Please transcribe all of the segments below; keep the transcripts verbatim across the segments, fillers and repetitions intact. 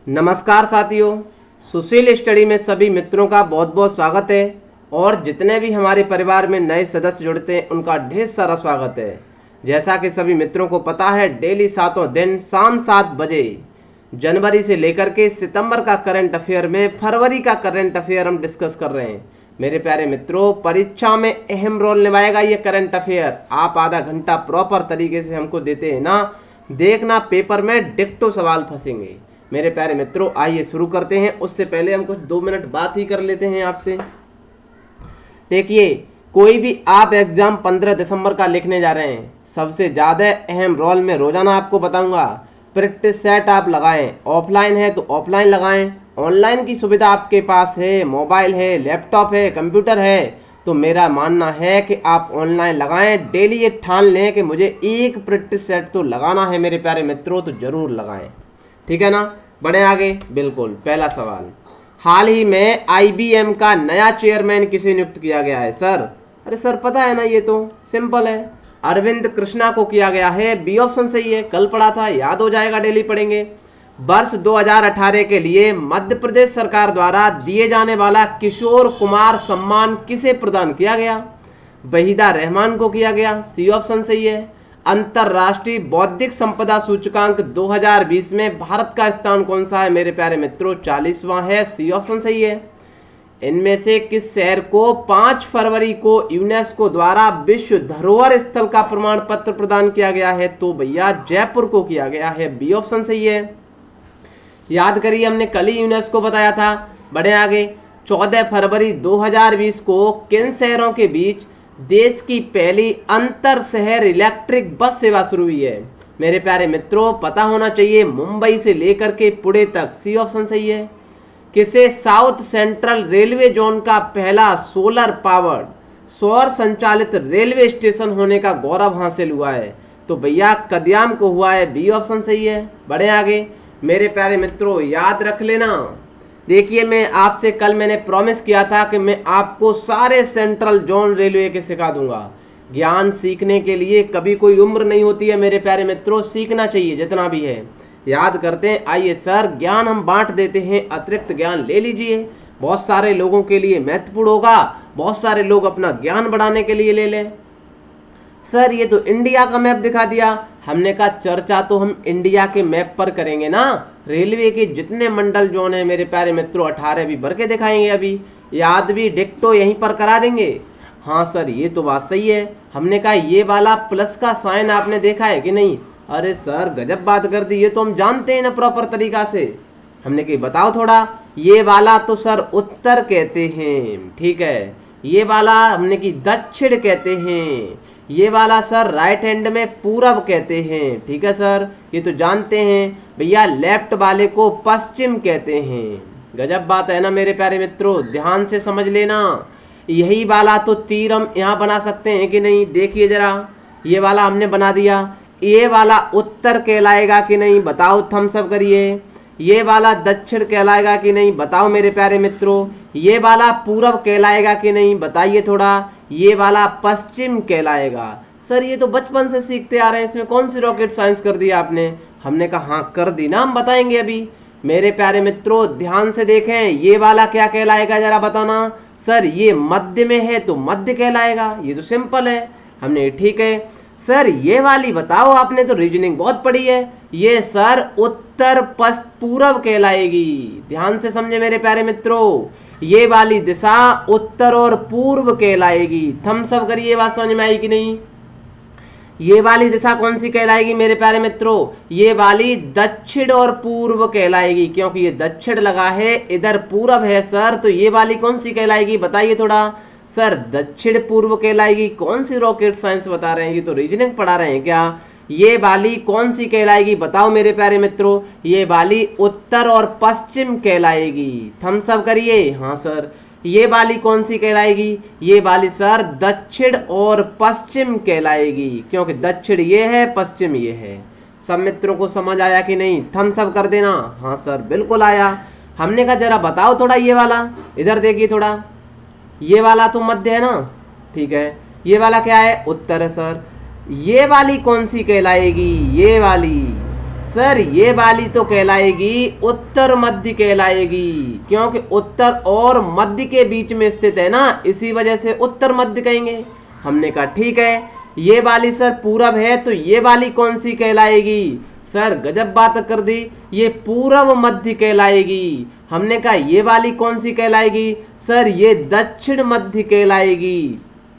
नमस्कार साथियों, सुशील स्टडी में सभी मित्रों का बहुत बहुत स्वागत है और जितने भी हमारे परिवार में नए सदस्य जुड़ते हैं उनका ढेर सारा स्वागत है। जैसा कि सभी मित्रों को पता है, डेली सातों दिन शाम सात बजे जनवरी से लेकर के सितंबर का करंट अफेयर में फरवरी का करंट अफेयर हम डिस्कस कर रहे हैं। मेरे प्यारे मित्रों, परीक्षा में अहम रोल निभाएगा ये करंट अफेयर। आप आधा घंटा प्रॉपर तरीके से हमको देते हैं ना, देखना पेपर में डिक्टो सवाल फंसेंगे। मेरे प्यारे मित्रों, आइए शुरू करते हैं। उससे पहले हम कुछ दो मिनट बात ही कर लेते हैं आपसे। देखिए, कोई भी आप एग्जाम पंद्रह दिसंबर का लिखने जा रहे हैं, सबसे ज़्यादा अहम रोल में रोजाना आपको बताऊंगा प्रैक्टिस सेट आप लगाएं। ऑफलाइन है तो ऑफलाइन लगाएं, ऑनलाइन की सुविधा आपके पास है, मोबाइल है, लैपटॉप है, कंप्यूटर है, तो मेरा मानना है कि आप ऑनलाइन लगाएं। डेली ये ठान लें कि मुझे एक प्रैक्टिस सेट तो लगाना है। मेरे प्यारे मित्रों, तो जरूर लगाएं, ठीक है ना। बढ़े आगे। बिल्कुल, पहला सवाल, हाल ही में आई बी एम का नया चेयरमैन किसे नियुक्त किया गया है? सर, अरे सर पता है ना, ये तो सिंपल है, अरविंद कृष्णा को किया गया है। बी ऑप्शन सही है, कल पढ़ा था, याद हो जाएगा, डेली पढ़ेंगे। वर्ष दो हज़ार अठारह के लिए मध्य प्रदेश सरकार द्वारा दिए जाने वाला किशोर कुमार सम्मान किसे प्रदान किया गया? वहीदा रहमान को किया गया। सी ऑप्शन सही है। अंतरराष्ट्रीय बौद्धिक संपदा सूचकांक दो हज़ार बीस में भारत का स्थान कौन सा है? मेरे प्यारे मित्रों, चालीसवां है। सी ऑप्शन सही है। इनमें से किस शहर को पाँच फरवरी को यूनेस्को द्वारा विश्व धरोहर स्थल का प्रमाण पत्र प्रदान किया गया है? तो भैया जयपुर को किया गया है। बी ऑप्शन सही है। याद करिए, हमने कल ही यूनेस्को बताया था। बढ़े आगे। चौदह फरवरी दो हज़ार बीस को किन शहरों के बीच देश की पहली अंतर शहर इलेक्ट्रिक बस सेवा शुरू हुई है? मेरे प्यारे मित्रों, पता होना चाहिए, मुंबई से लेकर के पुणे तक। सी ऑप्शन सही है। किसे साउथ सेंट्रल रेलवे जोन का पहला सोलर पावर्ड सौर संचालित रेलवे स्टेशन होने का गौरव हासिल हुआ है? तो भैया कदयाम को हुआ है। बी ऑप्शन सही है। बढ़े आगे। मेरे प्यारे मित्रों, याद रख लेना, देखिए मैं आपसे कल मैंने प्रॉमिस किया था कि मैं आपको सारे सेंट्रल जोन रेलवे के सिखा दूंगा। ज्ञान सीखने के लिए कभी कोई उम्र नहीं होती है मेरे प्यारे मित्रों, सीखना चाहिए जितना भी है। याद करते हैं। आइए सर, ज्ञान हम बांट देते हैं, अतिरिक्त ज्ञान ले लीजिए, बहुत सारे लोगों के लिए महत्वपूर्ण होगा, बहुत सारे लोग अपना ज्ञान बढ़ाने के लिए ले लें। सर ये तो इंडिया का मैप दिखा दिया। हमने कहा चर्चा तो हम इंडिया के मैप पर करेंगे ना, रेलवे के जितने मंडल जोन है मेरे प्यारे मित्रों अठारह भी भर के दिखाएंगे। अभी याद भी डिक्टो यहीं पर करा देंगे। हाँ सर, ये तो बात सही है। हमने कहा ये वाला प्लस का साइन आपने देखा है कि नहीं? अरे सर गजब बात कर दी, ये तो हम जानते हैं ना प्रॉपर तरीका से। हमने कहा बताओ थोड़ा। ये वाला तो सर उत्तर कहते हैं, ठीक है। ये वाला हमने की दक्षिण कहते हैं। ये वाला सर राइट हैंड में पूरब कहते हैं, ठीक है सर, ये तो जानते हैं। भैया लेफ्ट वाले को पश्चिम कहते हैं। गजब बात है ना मेरे प्यारे मित्रों, ध्यान से समझ लेना। यही वाला तो तीर हम यहाँ बना सकते हैं कि नहीं? देखिए जरा, ये वाला हमने बना दिया। ये वाला उत्तर कहलाएगा कि नहीं? बताओ, थम्स अप करिए। ये वाला दक्षिण कहलाएगा कि नहीं? बताओ मेरे प्यारे मित्रों। ये वाला पूरब कहलाएगा कि नहीं? बताइए थोड़ा। ये वाला पश्चिम कहलाएगा। सर ये तो बचपन से सीखते आ रहे हैं, इसमें कौन सी रॉकेट साइंस कर दी आपने? हमने कहा हाँ कर दी ना, हम बताएंगे अभी। मेरे प्यारे मित्रों ध्यान से देखें, ये वाला क्या कहलाएगा जरा बताना। सर ये मध्य में है तो मध्य कहलाएगा, ये तो सिंपल है। हमने ठीक है। सर ये वाली बताओ, आपने तो रीजनिंग बहुत पढ़ी है। ये सर उत्तर पश्चिम पूरब कहलाएगी। ध्यान से समझे मेरे प्यारे मित्रों, ये वाली दिशा उत्तर और पूर्व कहलाएगी। थम्स अप करिए, बात समझ में आई कि नहीं? ये वाली दिशा कौन सी कहलाएगी मेरे प्यारे मित्रों? ये वाली दक्षिण और पूर्व कहलाएगी, क्योंकि ये दक्षिण लगा है, इधर पूरब है सर, तो ये वाली कौन सी कहलाएगी? बताइए थोड़ा। सर दक्षिण पूर्व कहलाएगी। कौन सी रॉकेट साइंस बता रहे हैं? ये तो रीजनिंग पढ़ा रहे हैं क्या? ये वाली कौन सी कहलाएगी? बताओ मेरे प्यारे मित्रों। ये वाली उत्तर और पश्चिम कहलाएगी। थम्स अप करिए। हाँ सर। ये वाली कौन सी कहलाएगी? ये वाली सर दक्षिण और पश्चिम कहलाएगी, क्योंकि दक्षिण ये है, पश्चिम ये है। सब मित्रों को समझ आया कि नहीं? थम्स अप कर देना। हाँ सर बिल्कुल आया। हमने कहा जरा बताओ थोड़ा, ये वाला इधर देखिए थोड़ा। ये वाला तो मध्य है ना, ठीक है। ये वाला क्या है? उत्तर है सर। ये वाली कौन सी कहलाएगी? ये वाली सर ये वाली तो कहलाएगी उत्तर मध्य कहलाएगी, क्योंकि उत्तर और मध्य के बीच में स्थित है ना, इसी वजह से उत्तर मध्य कहेंगे। हमने कहा ठीक है। ये वाली सर पूरब है, तो ये वाली कौन सी कहलाएगी? सर गजब बात कर दी, ये पूरब मध्य कहलाएगी। हमने कहा ये वाली कौन सी कहलाएगी? सर ये दक्षिण मध्य कहलाएगी।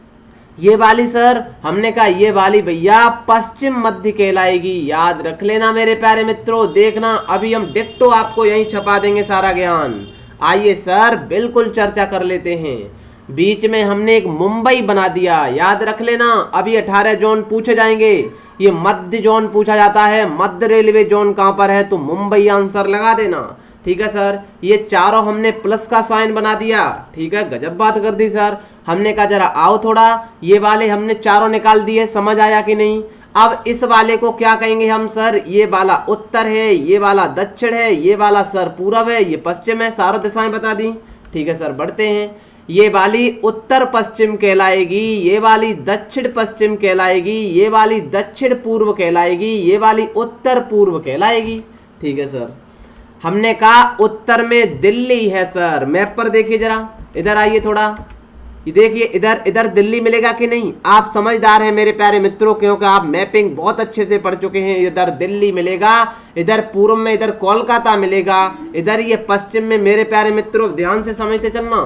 ये वाली सर हमने कहा ये वाली भैया पश्चिम मध्य कहलाएगी। याद रख लेना मेरे प्यारे मित्रों, देखना अभी हम डिक्टो आपको यहीं छपा देंगे सारा ज्ञान। आइए सर बिल्कुल चर्चा कर लेते हैं। बीच में हमने एक मुंबई बना दिया, याद रख लेना। अभी अठारह जोन पूछे जाएंगे, ये मध्य जोन पूछा जाता है, मध्य रेलवे जोन कहाँ पर है, तो मुंबई आंसर लगा देना। ठीक है सर। ये चारों हमने प्लस का साइन बना दिया। ठीक है, गजब बात कर दी सर। हमने कहा जरा आओ थोड़ा, ये वाले हमने चारों निकाल दिए, समझ आया कि नहीं? अब इस वाले को क्या कहेंगे हम? सर ये वाला उत्तर है, ये वाला दक्षिण है, ये वाला सर पूरब है, ये पश्चिम है। सारों दिशाएं बता दी। ठीक है सर, बढ़ते हैं। ये वाली उत्तर पश्चिम कहलाएगी, ये वाली दक्षिण पश्चिम कहलाएगी, ये वाली दक्षिण पूर्व कहलाएगी, ये वाली उत्तर पूर्व कहलाएगी। ठीक है सर। हमने कहा उत्तर में दिल्ली है सर। मैप पर देखिए जरा, इधर आइए थोड़ा, ये देखिए इधर इधर दिल्ली मिलेगा कि नहीं? आप समझदार हैं मेरे प्यारे मित्रों, क्योंकि आप मैपिंग बहुत अच्छे से पढ़ चुके हैं। इधर दिल्ली मिलेगा, इधर पूर्व में इधर कोलकाता मिलेगा, इधर ये पश्चिम में। मेरे प्यारे मित्रों ध्यान से समझते चलना।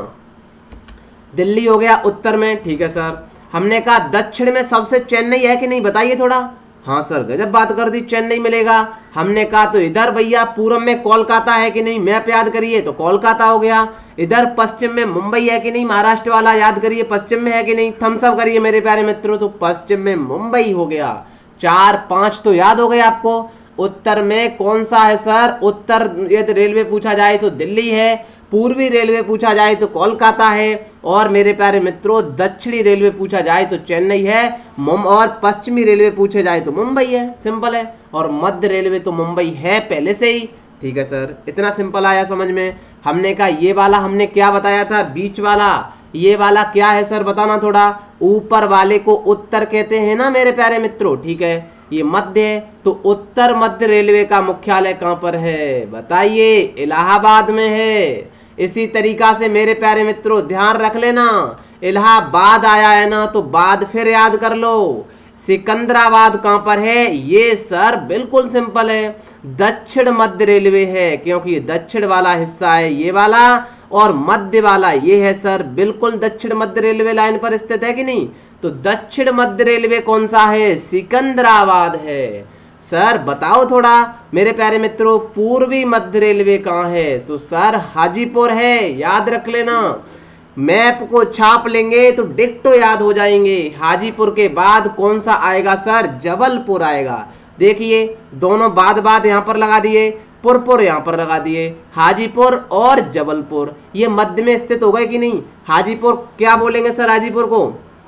दिल्ली हो गया उत्तर में। ठीक है सर। हमने कहा दक्षिण में सबसे चेन्नई है कि नहीं, बताइए थोड़ा। हाँ सर, गजब बात कर दी, चेन्नई मिलेगा। हमने कहा तो इधर भैया पूर्व में कोलकाता है कि नहीं, मैप याद करिए, तो कोलकाता हो गया। इधर पश्चिम में मुंबई है कि नहीं, महाराष्ट्र वाला याद करिए, पश्चिम में है कि नहीं, थम्स अप करिए मेरे प्यारे मित्रों, तो पश्चिम में मुंबई हो गया। चार पांच तो याद हो गए आपको। उत्तर में कौन सा है सर? उत्तर यदि रेलवे पूछा जाए तो दिल्ली है, पूर्वी रेलवे पूछा जाए तो कोलकाता है, और मेरे प्यारे मित्रों दक्षिणी रेलवे पूछा जाए तो चेन्नई है, और पश्चिमी रेलवे पूछे जाए तो मुंबई है। सिंपल है। और मध्य रेलवे तो मुंबई है पहले से ही। ठीक है सर, इतना सिंपल आया समझ में। हमने कहा ये वाला हमने क्या बताया था, बीच वाला, ये वाला क्या है सर बताना थोड़ा। ऊपर वाले को उत्तर कहते हैं ना मेरे प्यारे मित्रों। ठीक है, ये मध्य है, तो उत्तर मध्य रेलवे का मुख्यालय कहाँ पर है बताइए? इलाहाबाद में है। इसी तरीका से मेरे प्यारे मित्रों ध्यान रख लेना, इलाहाबाद आया है ना, तो बाद फिर याद कर लो। सिकंदराबाद कहाँ पर है? ये सर बिल्कुल सिंपल है, दक्षिण मध्य रेलवे है, क्योंकि ये दक्षिण वाला हिस्सा है ये वाला, और मध्य वाला ये है सर, बिल्कुल दक्षिण मध्य रेलवे लाइन पर स्थित है कि नहीं? तो दक्षिण मध्य रेलवे कौन सा है? सिकंदराबाद है। सर बताओ थोड़ा मेरे प्यारे मित्रों, पूर्वी मध्य रेलवे कहाँ है? तो सर हाजीपुर है, याद रख लेना। मैप को छाप लेंगे तो डिक्टो याद हो जाएंगे। हाजीपुर के बाद कौन सा आएगा सर? जबलपुर आएगा। देखिए दोनों बाद बाद यहाँ पर लगा दिए, पुरपुर यहाँ पर लगा दिए, हाजीपुर और जबलपुर ये मध्य में स्थित हो गए कि नहीं? हाजीपुर क्या बोलेंगे सर? हाजीपुर को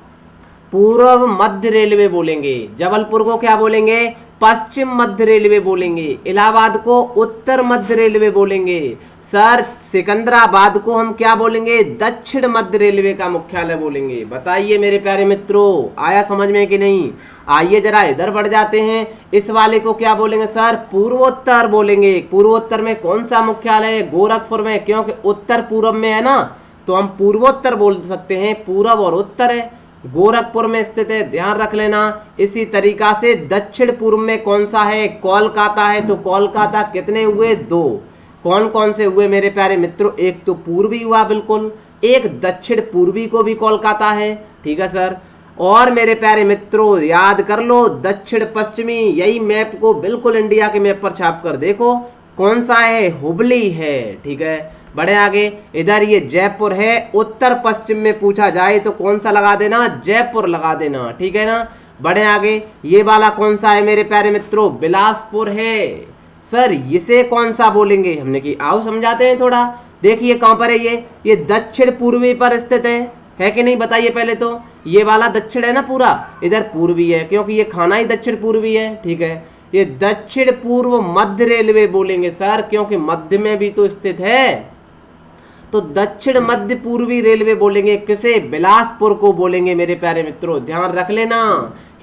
पूर्व मध्य रेलवे बोलेंगे, जबलपुर को क्या बोलेंगे? पश्चिम मध्य रेलवे बोलेंगे, इलाहाबाद को उत्तर मध्य रेलवे बोलेंगे। सर सिकंदराबाद को हम क्या बोलेंगे? दक्षिण मध्य रेलवे का मुख्यालय बोलेंगे। बताइए मेरे प्यारे मित्रों, आया समझ में कि नहीं? आइए जरा इधर बढ़ जाते हैं। इस वाले को क्या बोलेंगे सर? पूर्वोत्तर बोलेंगे। पूर्वोत्तर में कौन सा मुख्यालय है? गोरखपुर में, क्योंकि उत्तर पूर्व में है ना, तो हम पूर्वोत्तर बोल सकते हैं। पूर्व और उत्तर है, गोरखपुर में स्थित है, ध्यान रख लेना। इसी तरीका से दक्षिण पूर्व में कौन सा है? कोलकाता है। तो कोलकाता कितने हुए? दो। कौन कौन से हुए मेरे प्यारे मित्रों? एक तो पूर्वी हुआ बिल्कुल, एक दक्षिण पूर्वी को भी कोलकाता है। ठीक है सर। और मेरे प्यारे मित्रों याद कर लो दक्षिण पश्चिमी, यही मैप को बिल्कुल इंडिया के मैप पर छाप कर देखो कौन सा है? हुबली है। ठीक है, बड़े आगे। इधर ये जयपुर है, उत्तर पश्चिम में पूछा जाए तो कौन सा लगा देना? जयपुर लगा देना। ठीक है ना। बड़े आगे ये वाला कौन सा है मेरे प्यारे मित्रों? बिलासपुर है। सर इसे कौन सा बोलेंगे? हमने की आओ समझाते हैं थोड़ा। देखिए कहां पर है ये? ये दक्षिण पूर्वी पर स्थित है, है कि नहीं? बताइए पहले तो। ये वाला दक्षिण है ना पूरा, इधर पूर्वी है, क्योंकि ये खाना ही दक्षिण पूर्वी है। ठीक है, ये दक्षिण पूर्व मध्य रेलवे बोलेंगे सर, क्योंकि मध्य में भी तो स्थित है, तो दक्षिण मध्य पूर्वी रेलवे बोलेंगे। किसे? बिलासपुर को बोलेंगे मेरे प्यारे मित्रों, ध्यान रख लेना,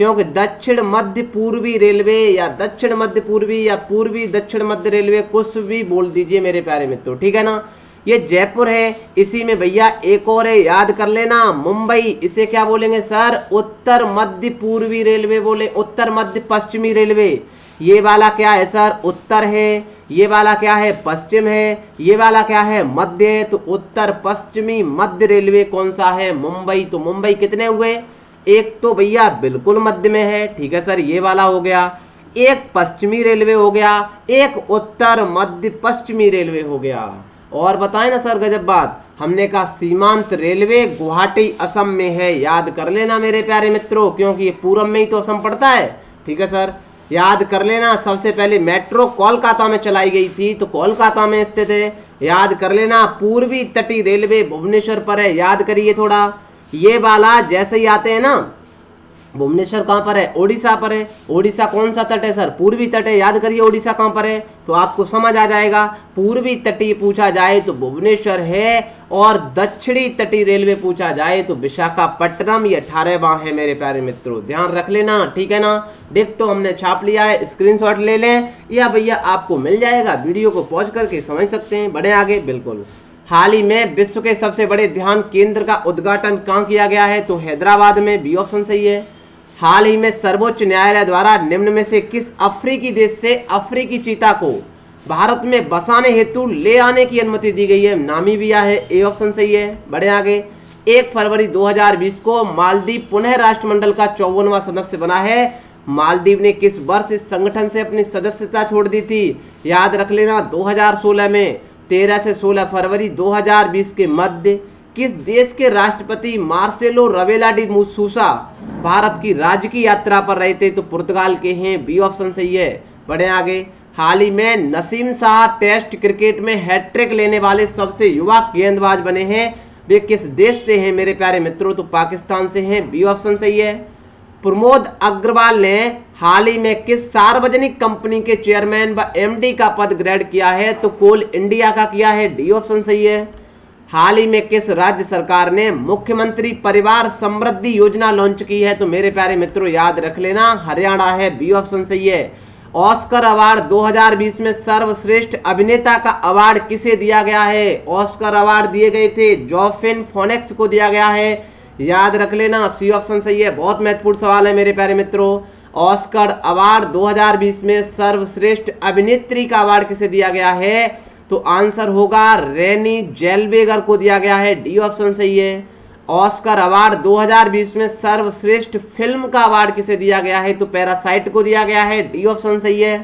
क्योंकि दक्षिण मध्य पूर्वी रेलवे या दक्षिण मध्य पूर्वी या पूर्वी दक्षिण मध्य रेलवे कुछ भी बोल दीजिए मेरे प्यारे मित्रों, ठीक है ना। ये जयपुर है, इसी में भैया एक और है, याद कर लेना, मुंबई, इसे क्या बोलेंगे सर, उत्तर मध्य पूर्वी रेलवे बोले, उत्तर मध्य पश्चिमी रेलवे। ये वाला क्या है सर, उत्तर है, ये वाला क्या है, पश्चिम है, ये वाला क्या है, मध्य है। तो उत्तर पश्चिमी मध्य रेलवे कौन सा है, मुंबई। तो मुंबई कितने हुए, एक तो भैया बिल्कुल मध्य में है, ठीक है सर, ये वाला हो गया, एक पश्चिमी रेलवे हो गया, एक उत्तर मध्य पश्चिमी रेलवे हो गया। और बताएं ना सर गजब बात, हमने कहा सीमांत रेलवे गुवाहाटी असम में है, याद कर लेना मेरे प्यारे मित्रों, क्योंकि ये पूरब में ही तो असम पड़ता है, ठीक है सर, याद कर लेना। सबसे पहले मेट्रो कोलकाता में चलाई गई थी, तो कोलकाता में स्थित है, याद कर लेना। पूर्वी तटीय रेलवे भुवनेश्वर पर है, याद करिए थोड़ा। ये वाला जैसे ही आते हैं ना, भुवनेश्वर कहाँ पर है, ओडिशा पर है। ओडिशा कौन सा तट है सर, पूर्वी तट है, याद करिए ओडिशा कहाँ पर है, तो आपको समझ आ जाएगा। पूर्वी तटीय पूछा जाए तो भुवनेश्वर है, और दक्षिणी तटीय रेलवे पूछा जाए तो विशाखापट्टनम, ये अठारहवां है मेरे प्यारे मित्रों, ध्यान रख लेना, ठीक है ना। डिक्टो हमने छाप लिया है, स्क्रीनशॉट ले लें, या भैया आपको मिल जाएगा, वीडियो को पॉज करके समझ सकते हैं। बढ़े आगे, बिल्कुल। हाल ही में विश्व के सबसे बड़े ध्यान केंद्र का उद्घाटन कहाँ किया गया है, तो हैदराबाद में, बी ऑप्शन सही है। हाल ही में सर्वोच्च न्यायालय द्वारा निम्न में से किस अफ्रीकी देश से अफ्रीकी चीता को भारत में बसाने हेतु ले आने की अनुमति दी गई है, नामीबिया है, ए ऑप्शन सही है। बढ़े आगे। एक फरवरी दो हज़ार बीस को मालदीव पुनः राष्ट्रमंडल का चौवनवां सदस्य बना है। मालदीव ने किस वर्ष इस संगठन से अपनी सदस्यता छोड़ दी थी, याद रख लेना, दो हज़ार सोलह में। तेरह से सोलह फरवरी दो हज़ार बीस के मध्य किस देश के राष्ट्रपति Marcelo Rebelo de Sousa Bharat की राजकीय यात्रा पर रहे थे, तो पुर्तगाल के हैं, बी ऑप्शन सही है। बढ़े आगे। हाल ही में नसीम शाह टेस्ट क्रिकेट में हैट्रिक लेने वाले सबसे युवा गेंदबाज बने हैं, वे किस देश से हैं मेरे प्यारे मित्रों, तो पाकिस्तान से हैं, बी ऑप्शन सही है। प्रमोद अग्रवाल ने हाल ही में किस सार्वजनिक कंपनी के चेयरमैन व एमडी का पद ग्रहण किया है, तो कोल इंडिया का किया है, डी ऑप्शन सही है। हाल ही में किस राज्य सरकार ने मुख्यमंत्री परिवार समृद्धि योजना लॉन्च की है, तो मेरे प्यारे मित्रों याद रख लेना, हरियाणा है, बी ऑप्शन सही है। ऑस्कर अवार्ड दो हज़ार बीस में सर्वश्रेष्ठ अभिनेता का अवार्ड किसे दिया गया है, ऑस्कर अवार्ड दिए गए थे जोफिन फोनिक्स को दिया गया है, याद रख लेना, सी ऑप्शन सही है। बहुत महत्वपूर्ण सवाल है मेरे प्यारे मित्रों। ऑस्कर अवार्ड दो हज़ार बीस में सर्वश्रेष्ठ अभिनेत्री का अवार्ड किसे दिया गया है, तो आंसर होगा रेनी जेलवेगर को दिया गया है, डी ऑप्शन सही है। ऑस्कर अवार्ड दो हज़ार बीस में सर्वश्रेष्ठ फिल्म का अवार्ड किसे दिया गया है, तो पैरासाइट को दिया गया है, डी ऑप्शन सही है।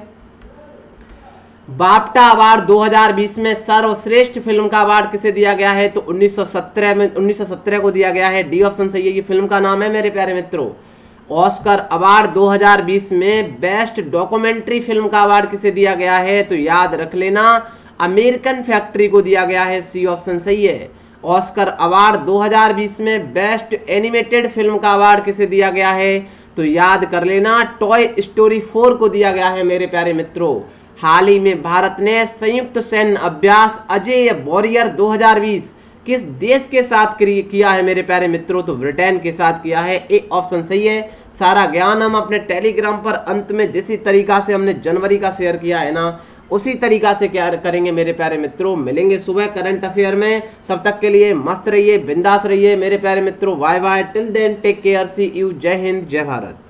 बाफ्टा अवार्ड दो हज़ार बीस में सर्वश्रेष्ठ फिल्म का अवार्ड किसे दिया गया है, तो उन्नीस सौ सत्रह में उन्नीस सौ सत्रह को दिया गया है, डी ऑप्शन सही है। ये फिल्म का नाम है मेरे प्यारे मित्रों। ऑस्कर अवार्ड दो हज़ार बीस में बेस्ट डॉक्यूमेंट्री फिल्म का अवार्ड किसे दिया गया है, तो याद रख लेना, अमेरिकन फैक्ट्री को दिया गया है, सी ऑप्शन सही है। ऑस्कर अवार्ड दो हज़ार बीस में बेस्ट एनिमेटेड फिल्म का अवार्ड किसे दिया गया है, तो याद कर लेना, टॉय स्टोरी फोर को दिया गया है मेरे प्यारे मित्रों। हाल ही में भारत ने संयुक्त सैन्य अभ्यास अजेय वॉरियर दो हज़ार बीस किस देश के साथ किया है मेरे प्यारे मित्रों, तो ब्रिटेन के साथ किया है, ए ऑप्शन सही है। सारा ज्ञान हम अपने टेलीग्राम पर अंत में जिस तरीका से हमने जनवरी का शेयर किया है ना, उसी तरीका से क्या करेंगे मेरे प्यारे मित्रों। मिलेंगे सुबह करंट अफेयर में, तब तक के लिए मस्त रहिए, बिंदास रहिए मेरे प्यारे मित्रों। Bye bye, till then take care, see you, जय हिंद, जय भारत।